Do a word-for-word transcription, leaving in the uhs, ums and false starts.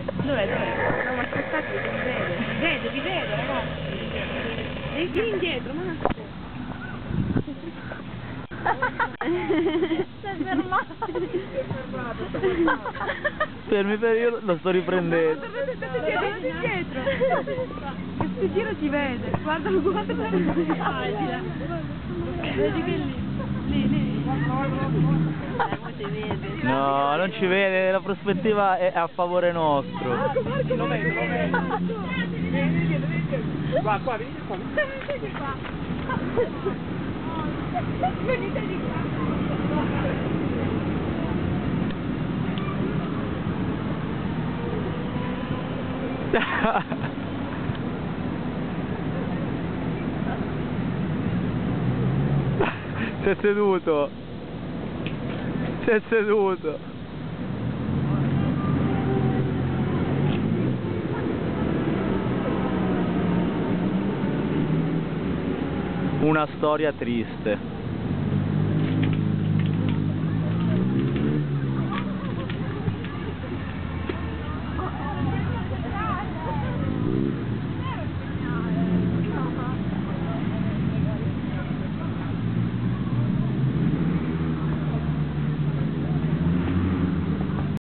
Dov'è, dov'è? No, ma aspettate, vi vede. Vi vede, vi vede, ragazzi. Devi vieni indietro, ma non si può. Sei fermato. Sei fermato. Fermi, per io lo sto riprendendo. Tornate indietro. Questo giro ti vede. Guardalo, guardalo. Vedi che lì. Lì, lì. No, non ci vede, la prospettiva è a favore nostro. Marco, Marco, lo vedo, lo vedo. Vieni dietro, vieni dietro. Qua, qua, vieni qua. Venite qua. Venite di qua. Si è seduto. Si è seduto. Una storia triste.